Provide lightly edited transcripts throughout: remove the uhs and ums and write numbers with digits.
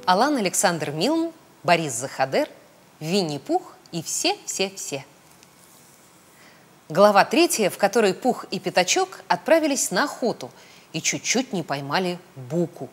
Алан Александр Милн, Борис Захадер, Винни-Пух и все-все-все. Глава 3, в которой Пух и Пятачок отправились на охоту и чуть-чуть не поймали буку.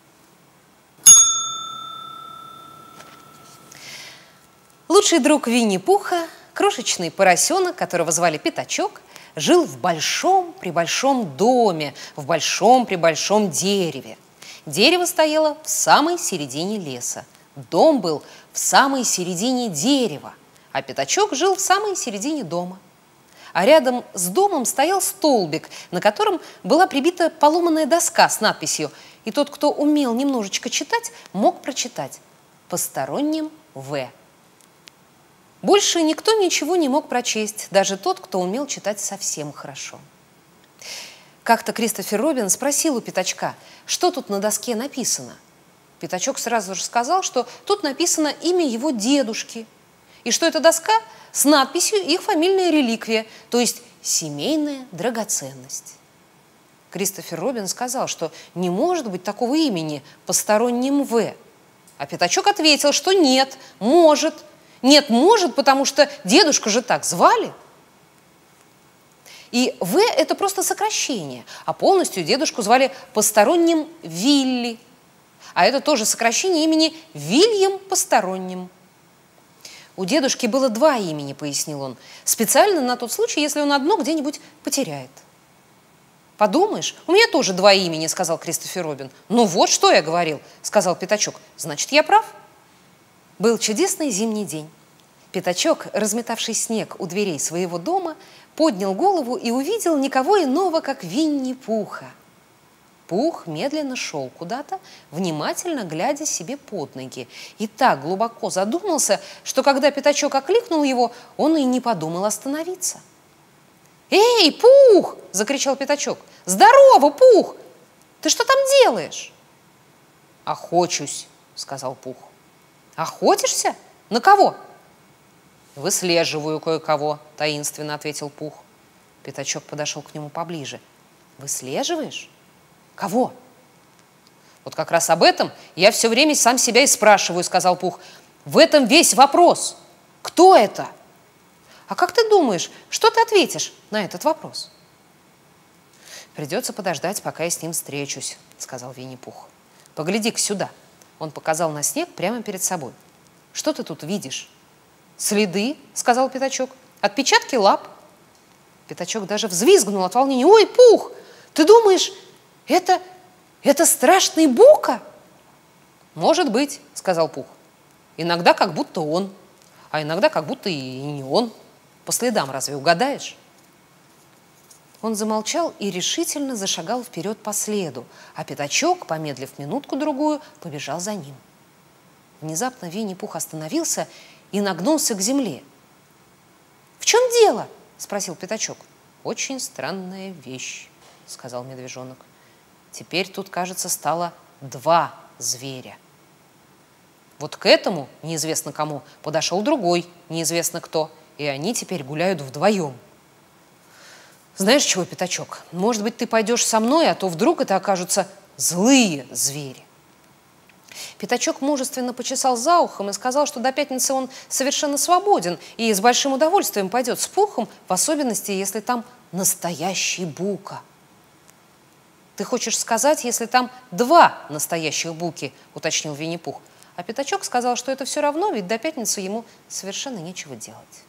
Лучший друг Винни-Пуха, крошечный поросенок, которого звали Пятачок, жил в большом-пребольшом доме, в большом-пребольшом дереве. Дерево стояло в самой середине леса. Дом был в самой середине дерева, а Пятачок жил в самой середине дома. А рядом с домом стоял столбик, на котором была прибита поломанная доска с надписью, и тот, кто умел немножечко читать, мог прочитать «Посторонним В». Больше никто ничего не мог прочесть, даже тот, кто умел читать совсем хорошо. Как-то Кристофер Робин спросил у Пятачка, что тут на доске написано. Пятачок сразу же сказал, что тут написано имя его дедушки, и что эта доска с надписью их фамильная реликвия, то есть семейная драгоценность. Кристофер Робин сказал, что не может быть такого имени «Посторонним В». А Пятачок ответил, что нет, может. Нет, может, потому что дедушку же так звали. И В – это просто сокращение, а полностью дедушку звали Посторонним Вилли. А это тоже сокращение имени Вильям Посторонним. У дедушки было 2 имени, пояснил он, специально на тот случай, если он одно где-нибудь потеряет. «Подумаешь, у меня тоже 2 имени», – сказал Кристофер Робин. «Ну вот, что я говорил», – сказал Пятачок. «Значит, я прав». Был чудесный зимний день. Пятачок, разметавший снег у дверей своего дома, поднял голову и увидел никого иного, как Винни-Пуха. Пух медленно шел куда-то, внимательно глядя себе под ноги, и так глубоко задумался, что когда Пятачок окликнул его, он и не подумал остановиться. «Эй, Пух!» – закричал Пятачок. «Здорово, Пух! Ты что там делаешь?» «Охочусь», – сказал Пух. «Охотишься? На кого?» «Выслеживаю кое-кого», – таинственно ответил Пух. Пятачок подошел к нему поближе. «Выслеживаешь? Кого?» «Вот как раз об этом я все время сам себя и спрашиваю», – сказал Пух. «В этом весь вопрос. Кто это?» «А как ты думаешь, что ты ответишь на этот вопрос?» «Придется подождать, пока я с ним встречусь», – сказал Винни-Пух. «Погляди-ка сюда». Он показал на снег прямо перед собой. «Что ты тут видишь?» «Следы», – сказал Пятачок. «Отпечатки лап». Пятачок даже взвизгнул от волнения. «Ой, Пух, ты думаешь, это страшный бука?» «Может быть», – сказал Пух. «Иногда как будто он, а иногда как будто и не он. По следам разве угадаешь?» Он замолчал и решительно зашагал вперед по следу, а Пятачок, помедлив минутку-другую, побежал за ним. Внезапно Винни-Пух остановился и нагнулся к земле. «В чем дело?» – спросил Пятачок. «Очень странная вещь», – сказал медвежонок. «Теперь тут, кажется, стало 2 зверя. Вот к этому, неизвестно кому, подошел другой, неизвестно кто, и они теперь гуляют вдвоем. Знаешь чего, Пятачок, может быть, ты пойдешь со мной, а то вдруг это окажутся злые звери». Пятачок мужественно почесал за ухом и сказал, что до пятницы он совершенно свободен и с большим удовольствием пойдет с Пухом, в особенности, если там настоящий бука. «Ты хочешь сказать, если там 2 настоящих буки?» – уточнил Винни-Пух. А Пятачок сказал, что это все равно, ведь до пятницы ему совершенно нечего делать.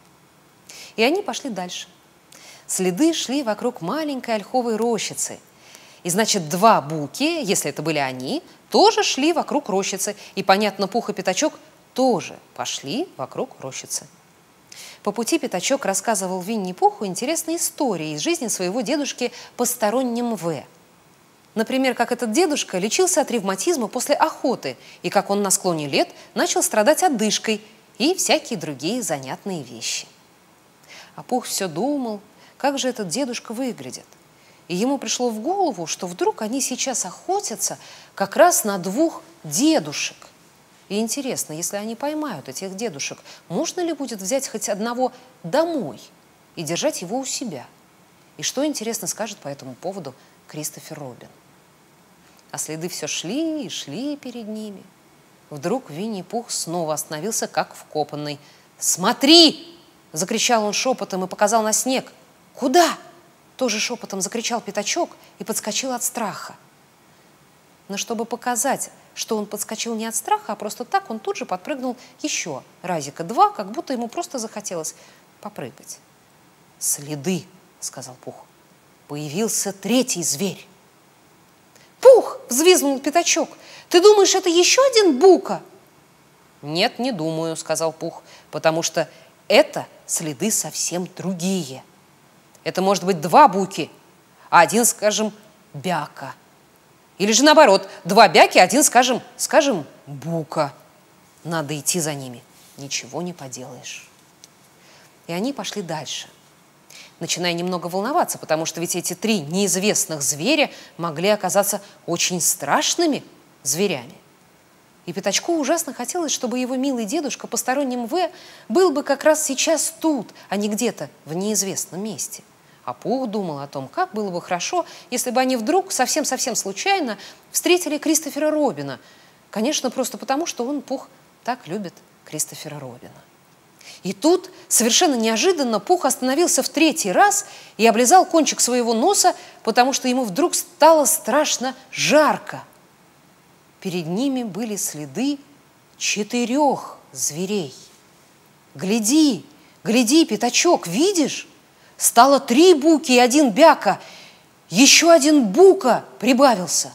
И они пошли дальше. Следы шли вокруг маленькой ольховой рощицы. И, значит, 2 буки, если это были они, тоже шли вокруг рощицы. И, понятно, Пух и Пятачок тоже пошли вокруг рощицы. По пути Пятачок рассказывал Винни-Пуху интересные истории из жизни своего дедушки Посторонним В. Например, как этот дедушка лечился от ревматизма после охоты, и как он на склоне лет начал страдать одышкой и всякие другие занятные вещи. А Пух все думал, как же этот дедушка выглядит. И ему пришло в голову, что вдруг они сейчас охотятся как раз на 2 дедушек. И интересно, если они поймают этих дедушек, можно ли будет взять хоть одного домой и держать его у себя? И что, интересно, скажет по этому поводу Кристофер Робин? А следы все шли и шли перед ними. Вдруг Винни-Пух снова остановился, как вкопанный. «Смотри!» – закричал он шепотом и показал на снег. «Куда?» – тоже шепотом закричал Пятачок и подскочил от страха. Но чтобы показать, что он подскочил не от страха, а просто так, он тут же подпрыгнул еще разика два, как будто ему просто захотелось попрыгать. «Следы!» – сказал Пух. «Появился третий зверь!» «Пух!» – взвизгнул Пятачок. «Ты думаешь, это еще один Бука?» «Нет, не думаю», – сказал Пух, «потому что это следы совсем другие. Это может быть два Буки, а один, скажем, Бяка. Или же наоборот, два Бяки, один, скажем, Бука. Надо идти за ними, ничего не поделаешь». И они пошли дальше, начиная немного волноваться, потому что ведь эти три неизвестных зверя могли оказаться очень страшными зверями. И Пятачку ужасно хотелось, чтобы его милый дедушка посторонним был бы как раз сейчас тут, а не где-то в неизвестном месте. А Пух думал о том, как было бы хорошо, если бы они вдруг совсем-совсем случайно встретили Кристофера Робина. Конечно, просто потому, что он, Пух, так любит Кристофера Робина. И тут, совершенно неожиданно, Пух остановился в третий раз и облизал кончик своего носа, потому что ему вдруг стало страшно жарко. Перед ними были следы 4 зверей. «Гляди, гляди, Пятачок, видишь? Стало 3 Буки и 1 Бяка. Еще 1 Бука прибавился».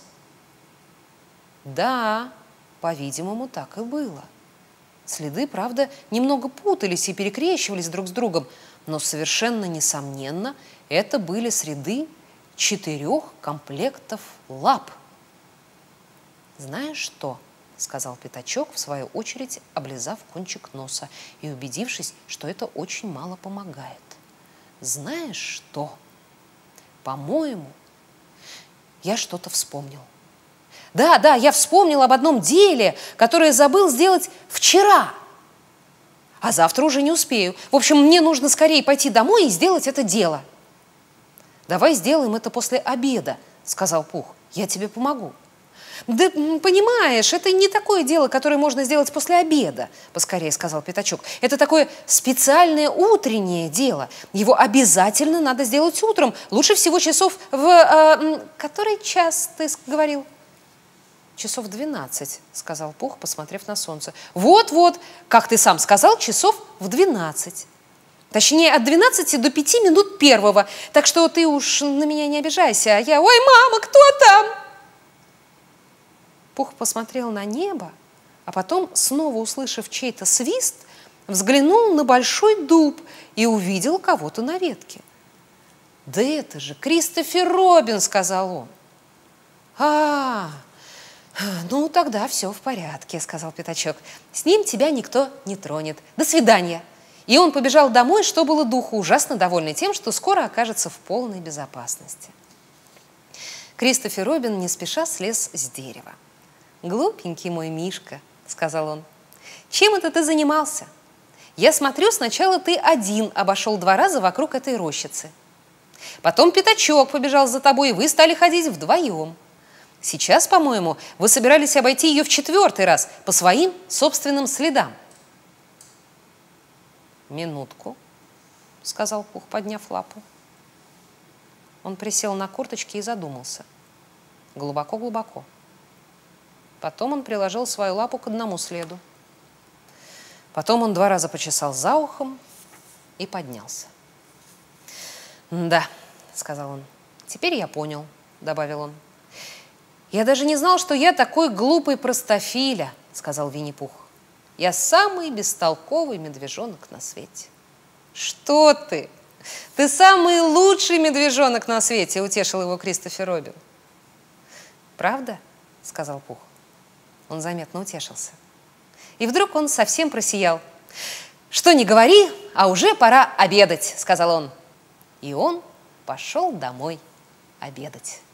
Да, по-видимому, так и было. Следы, правда, немного путались и перекрещивались друг с другом, но совершенно несомненно, это были следы 4 комплектов лап. «Знаешь что?» – сказал Пятачок, в свою очередь облизав кончик носа и убедившись, что это очень мало помогает. «Знаешь что? По-моему, я что-то вспомнил. Да, я вспомнил об одном деле, которое забыл сделать вчера. А завтра уже не успею. В общем, мне нужно скорее пойти домой и сделать это дело». «Давай сделаем это после обеда», – сказал Пух. «Я тебе помогу». «Да понимаешь, это не такое дело, которое можно сделать после обеда», – поскорее сказал Пятачок. «Это такое специальное утреннее дело. Его обязательно надо сделать утром. Лучше всего часов в… который час ты говорил?» «Часов 12», – сказал Пух, посмотрев на солнце. «Вот, как ты сам сказал, часов в 12. Точнее, от 12 до 5 минут первого. Так что ты уж на меня не обижайся. А я… Ой, мама, кто там?» Пух посмотрел на небо, а потом, снова услышав чей-то свист, взглянул на большой дуб и увидел кого-то на ветке. «Да это же Кристофер Робин», – сказал он. Ну тогда все в порядке», – сказал Пятачок. «С ним тебя никто не тронет. До свидания». И он побежал домой, что было духу, ужасно довольный тем, что скоро окажется в полной безопасности. Кристофер Робин не спеша слез с дерева. «Глупенький мой Мишка», – сказал он, – «чем это ты занимался? Я смотрю, сначала ты один обошел 2 раза вокруг этой рощицы. Потом Пятачок побежал за тобой, и вы стали ходить вдвоем. Сейчас, по-моему, вы собирались обойти ее в 4-й раз по своим собственным следам». «Минутку», – сказал Пух, подняв лапу. Он присел на корточки и задумался. Глубоко-глубоко. Потом он приложил свою лапу к одному следу. Потом он 2 раза почесал за ухом и поднялся. «Да», – сказал он, – «теперь я понял», – добавил он. «Я даже не знал, что я такой глупый простофиля», – сказал Винни-Пух. «Я самый бестолковый медвежонок на свете». «Что ты? Ты самый лучший медвежонок на свете», – утешил его Кристофер Робин. «Правда?» – сказал Пух. Он заметно утешился. И вдруг он совсем просиял. «Что ни говори, а уже пора обедать», – сказал он. И он пошел домой обедать.